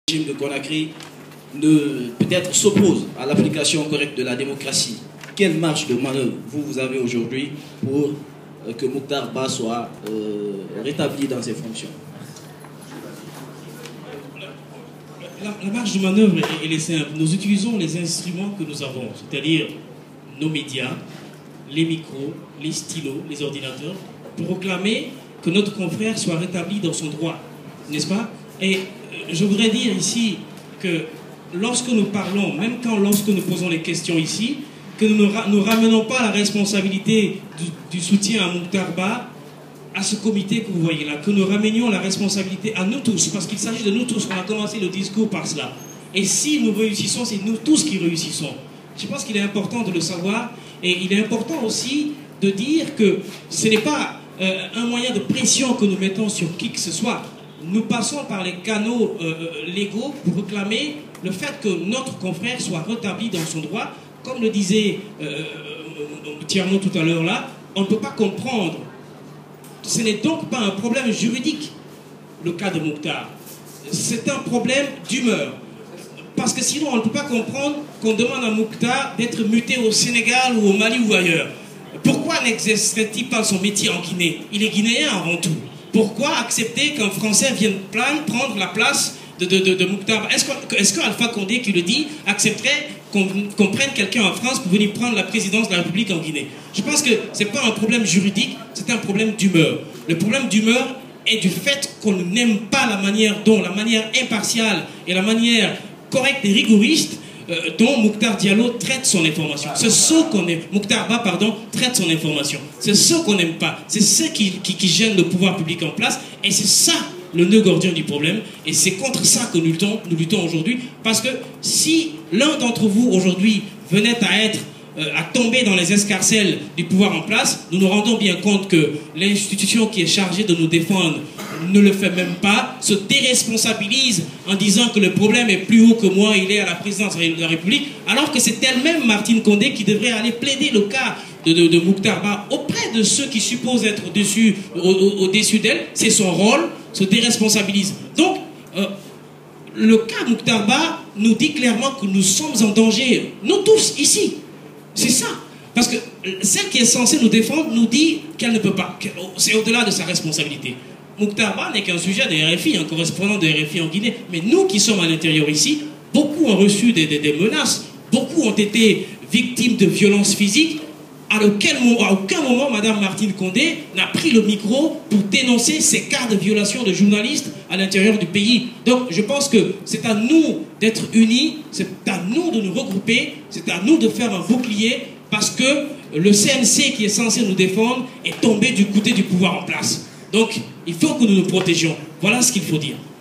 régime de Conakry peut-être s'oppose à l'application correcte de la démocratie. Quelle marge de manœuvre vous avez aujourd'hui pour que Mokhtar Ba soit rétabli dans ses fonctions? La marge de manœuvre, elle est simple. Nous utilisons les instruments que nous avons, c'est-à-dire nos médias, les micros, les stylos, les ordinateurs, pour proclamer que notre confrère soit rétabli dans son droit, n'est-ce pas? Et je voudrais dire ici que lorsque nous parlons, même lorsque nous posons les questions ici, que nous ne ramenons pas la responsabilité du soutien à Mokhtar Ba à ce comité que vous voyez là, que nous ramenions la responsabilité à nous tous, parce qu'il s'agit de nous tous. On a commencé le discours par cela. Et si nous réussissons, c'est nous tous qui réussissons. Je pense qu'il est important de le savoir, et il est important aussi de dire que ce n'est pas un moyen de pression que nous mettons sur qui que ce soit. Nous passons par les canaux légaux pour réclamer le fait que notre confrère soit rétabli dans son droit. Comme le disait Tierno tout à l'heure là, on ne peut pas comprendre. Ce n'est donc pas un problème juridique, le cas de Mokhtar. C'est un problème d'humeur. Parce que sinon, on ne peut pas comprendre qu'on demande à Mokhtar d'être muté au Sénégal ou au Mali ou ailleurs. Pourquoi n'exercerait-il pas son métier en Guinée? Il est guinéen avant tout. Pourquoi accepter qu'un Français vienne prendre la place de Mokhtar? Est-ce qu'Alpha Condé, qui le dit, accepterait qu'on prenne quelqu'un en France pour venir prendre la présidence de la République en Guinée? Je pense que ce n'est pas un problème juridique, c'est un problème d'humeur. Le problème d'humeur est du fait qu'on n'aime pas la manière impartiale et la manière correcte et rigoriste dont Mokhtar Diallo traite son information. C'est ce qu'on aime. Mokhtar Ba, pardon, traite son information. C'est ce qu'on n'aime pas. C'est ce qui gêne le pouvoir public en place. Et c'est ça le nœud gordien du problème. Et c'est contre ça que nous luttons aujourd'hui. Parce que si l'un d'entre vous aujourd'hui venait à tomber dans les escarcelles du pouvoir en place, nous nous rendons bien compte que l'institution qui est chargée de nous défendre ne le fait même pas, se déresponsabilise en disant que le problème est plus haut que moi, il est à la présidence de la République, alors que c'est elle-même, Martine Condé, qui devrait aller plaider le cas de Mokhtar Ba auprès de ceux qui supposent être au-dessus d'elle. C'est son rôle, se déresponsabilise. Donc, le cas Mokhtar Ba nous dit clairement que nous sommes en danger, nous tous, ici. C'est ça. Parce que celle qui est censée nous défendre nous dit qu'elle ne peut pas. C'est au-delà de sa responsabilité. Mokhtar Ba n'est qu'un sujet de RFI, un correspondant de RFI en Guinée. Mais nous qui sommes à l'intérieur ici, beaucoup ont reçu des menaces. Beaucoup ont été victimes de violences physiques. À aucun moment, Mme Martine Condé n'a pris le micro pour dénoncer ces cas de violation de journalistes à l'intérieur du pays. Donc, je pense que c'est à nous d'être unis, c'est à nous de nous regrouper, c'est à nous de faire un bouclier, parce que le CNC qui est censé nous défendre est tombé du côté du pouvoir en place. Donc, il faut que nous nous protégions. Voilà ce qu'il faut dire.